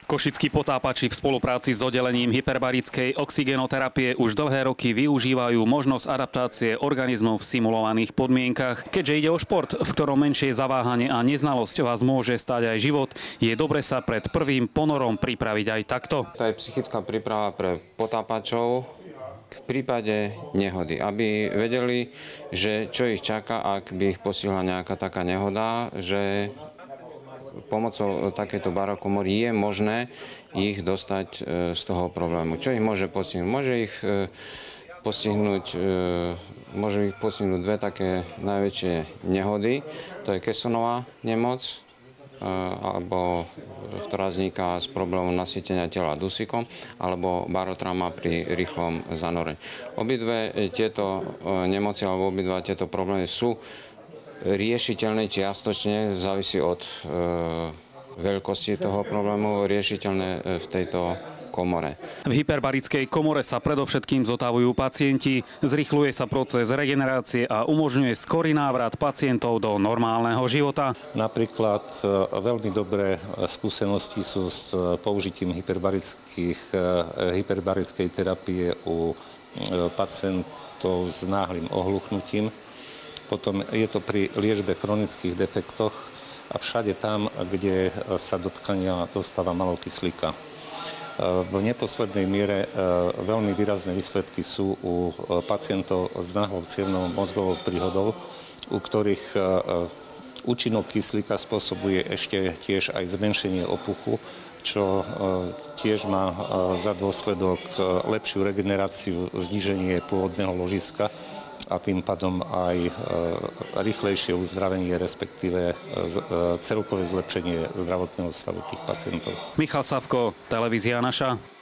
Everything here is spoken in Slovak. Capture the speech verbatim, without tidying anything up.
Košickí potápači v spolupráci s oddelením hyperbarickej oxygenoterapie už dlhé roky využívajú možnosť adaptácie organizmov v simulovaných podmienkach. Keďže ide o šport, v ktorom menšie zaváhanie a neznalosť vás môže stáť aj život, je dobre sa pred prvým ponorom pripraviť aj takto. To je psychická príprava pre potápačov v prípade nehody, aby vedeli, že čo ich čaká, ak by ich postihla nejaká taká nehoda, že pomocou takéto barokomory je možné ich dostať z toho problému. Čo ich môže postihnúť? Môže ich postihnúť, môže ich postihnúť dve také najväčšie nehody. To je Kesonová nemoc, alebo, ktorá vzniká z problémov nasýtenia tela dusíkom, alebo barotrauma pri rýchlom zanorení. Obidve tieto nemoci alebo obidva tieto problémy sú riešiteľné čiastočne, závisí od e, veľkosti toho problému, riešiteľné v tejto komore. V hyperbarickej komore sa predovšetkým zotavujú pacienti, zrýchľuje sa proces regenerácie a umožňuje skorý návrat pacientov do normálneho života. Napríklad veľmi dobré skúsenosti sú s použitím hyperbarickej terapie u pacientov s náhlym ohluchnutím. Potom je to pri liečbe chronických defektoch a všade tam, kde sa do tkania dostáva málo kyslíka. V neposlednej miere veľmi výrazné výsledky sú u pacientov s náhlou cievnou mozgovou príhodou, u ktorých účinok kyslíka spôsobuje ešte tiež aj zmenšenie opuchu, čo tiež má za dôsledok lepšiu regeneráciu, zníženie pôvodného ložiska a tým pádom aj rýchlejšie uzdravenie, respektíve celkové zlepšenie zdravotného stavu tých pacientov. Michal Savko, televízia Naša.